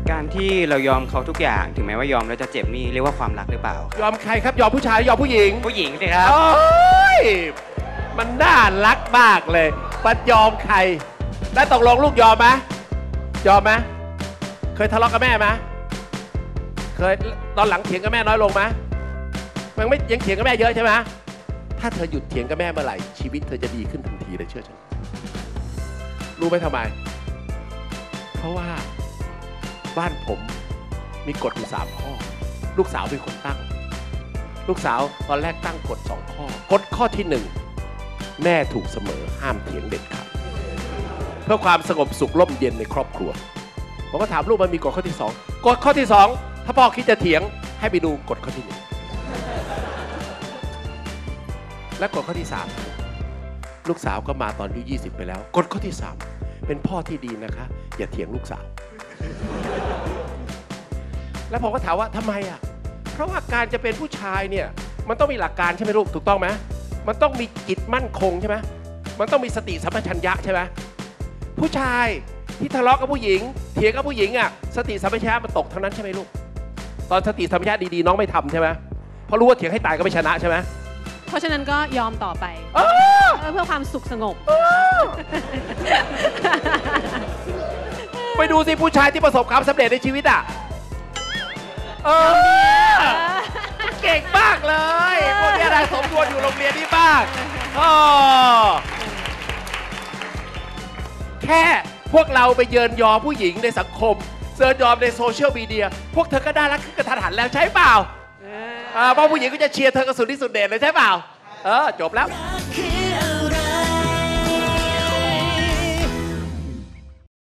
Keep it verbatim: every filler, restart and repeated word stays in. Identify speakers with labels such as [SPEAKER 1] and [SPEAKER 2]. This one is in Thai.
[SPEAKER 1] การที่เรายอมเขาทุกอย่างถึงแม้ว่ายอมแล้วจะเจ็บนี่เรียกว่าความรักหรือเปล่าย
[SPEAKER 2] อมใครครับยอมผู้ชายยอมผู้หญิง
[SPEAKER 1] ผู้หญิงสิครับ
[SPEAKER 2] โอ้ยมันน่ารักมากเลยมันยอมใครได้ตกลงลูกยอมไหมยอมไหมเคยทะเลาะกับแม่ไหมเคยตอนหลังเถียงกับแม่น้อยลงไหมมันไม่ยังเถียงกับแม่เยอะใช่ไหมถ้าเธอหยุดเถียงกับแม่เมื่อไหร่ชีวิตเธอจะดีขึ้นทันทีเลยเชื่อฉันรู้ไหมทำไมเพราะว่าบ้านผมมีกฎอยู่สามข้อลูกสาวเป็นคนตั้งลูกสาวตอนแรกตั้งกฎสองข้อกฎข้อที่หนึ่งแม่ถูกเสมอห้ามเถียงเด็ดขาดเพื่อความสงบสุขร่มเย็นในครอบครัวผมก็ถามลูกมันมีกฎข้อที่สองกฎข้อที่สองถ้าพ่อคิดจะเถียงให้ไปดูกฎข้อที่หนึ่งและกฎข้อที่สามลูกสาวก็มาตอนอายุยี่สิบไปแล้วกฎข้อที่สามเป็นพ่อที่ดีนะคะอย่าเถียงลูกสาวแล้วผมก็ถามว่าทำไมอ่ะเพราะว่าการจะเป็นผู้ชายเนี่ยมันต้องมีหลักการใช่ไหมลูกถูกต้องไหมมันต้องมีจิตมั่นคงใช่ไหมมันต้องมีสติสัมปชัญญะใช่ไหมผู้ชายที่ทะเลาะกับผู้หญิงเถียงกับผู้หญิงอ่ะสติสัมปชัญญะมันตกทั้งนั้นใช่ไหมลูกตอนสติสัมปชัญญะดีๆน้องไม่ทำใช่ไหมเพราะรู้ว่าเถียงให้ตายก็ไม่ชนะใช่ไหม
[SPEAKER 3] เพราะฉะนั้นก็ยอมต่อไปเพื่อความสุขสงบ
[SPEAKER 2] ไปดูสิผู้ชายที่ประสบความสำเร็จในชีวิตอ่ะเออเก่งมากเลยพวกนี้ได้สมควรอยู่โรงเรียนนี้บ้างแค่พวกเราไปเยินยอผู้หญิงในสังคมเยินยอมในโซเชียลมีเดียพวกเธอก็ได้รักขึ้นกระทันหันแล้วใช่เปล่าเพราะผู้หญิงก็จะเชียร์เธอกันสุดที่สุดเด่นเลยใช่เปล่าเออจบแล้ว